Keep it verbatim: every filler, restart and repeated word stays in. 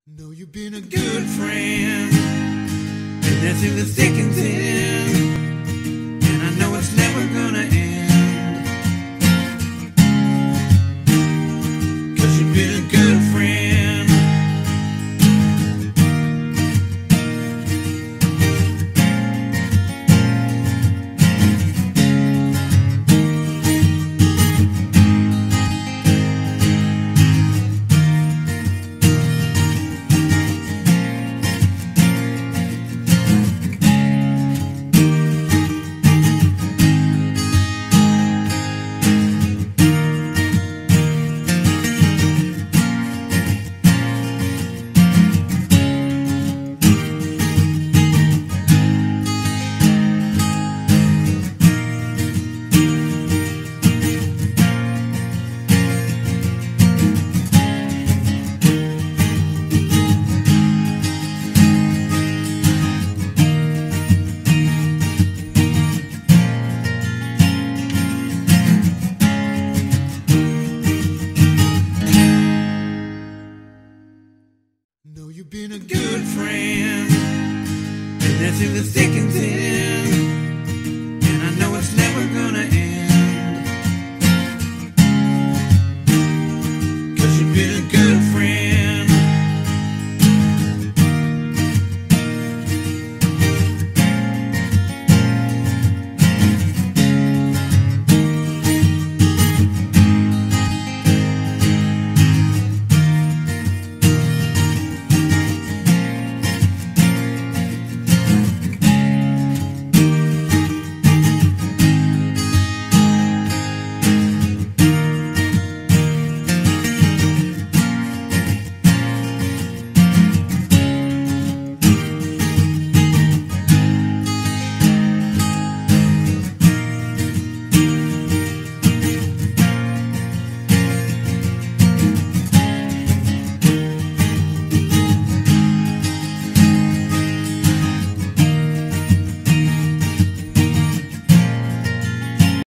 Know you've been a good friend, and that's in the thick and thin, and I know it's never gonna end, 'cause you've been a good friend. Know you've been a good friend, and that's in the thick and thin.